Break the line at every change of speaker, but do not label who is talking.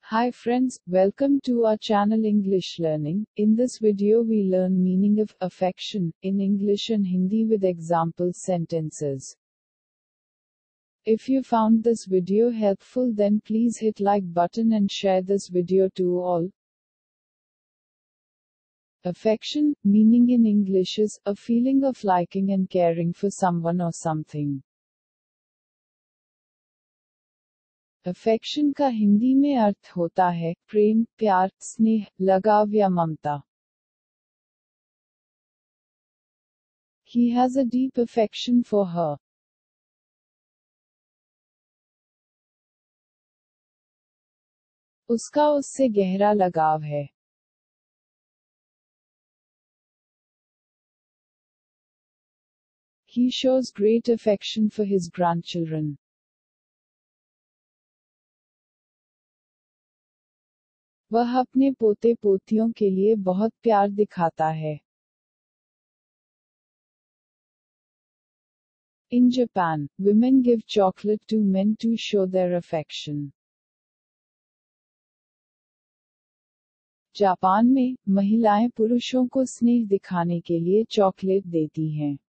Hi friends, welcome to our channel English Learning. In this video we learn meaning of affection in English and Hindi with example sentences. If you found this video helpful, then please hit like button and share this video to all. Affection, meaning in English is a feeling of liking and caring for someone or something. Affection का हिंदी में अर्थ होता है प्रेम, प्यार, स्नेह, लगाव या ममता. He has a deep affection for her. उसका उससे गहरा लगाव है. He shows great affection for his grandchildren. वह अपने पोते पोतियों के लिए बहुत प्यार दिखाता है. In Japan, women give chocolate to men to show their affection. Japan में महिलाएं पुरुषों को स्नेह दिखाने के लिए चॉकलेट देती हैं.